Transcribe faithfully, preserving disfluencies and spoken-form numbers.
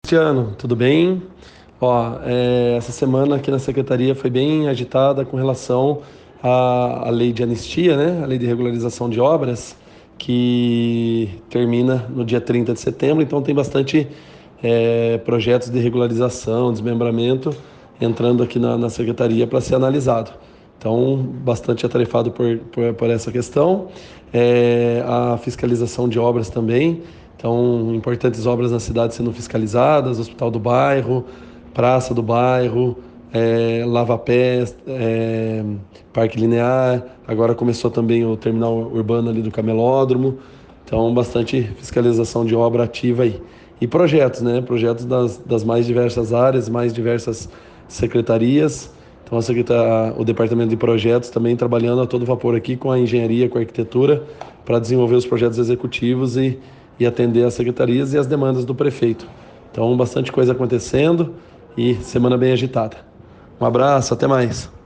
Cristiano, tudo bem? Ó, é, essa semana aqui na secretaria foi bem agitada com relação à, à lei de anistia, né? A lei de regularização de obras, que termina no dia trinta de setembro, então tem bastante é, projetos de regularização, desmembramento entrando aqui na, na secretaria para ser analisado. Então, bastante atarefado por, por, por essa questão. É, a fiscalização de obras também. Então, importantes obras na cidade sendo fiscalizadas, Hospital do Bairro, Praça do Bairro, é, Lava Pés, é, Parque Linear. Agora começou também o terminal urbano ali do Camelódromo. Então, bastante fiscalização de obra ativa aí. E projetos, né? Projetos das, das mais diversas áreas, mais diversas secretarias. Então, a secretar, o departamento de projetos também trabalhando a todo vapor aqui com a engenharia, com a arquitetura, para desenvolver os projetos executivos e, e atender as secretarias e as demandas do prefeito. Então, bastante coisa acontecendo e semana bem agitada. Um abraço, até mais.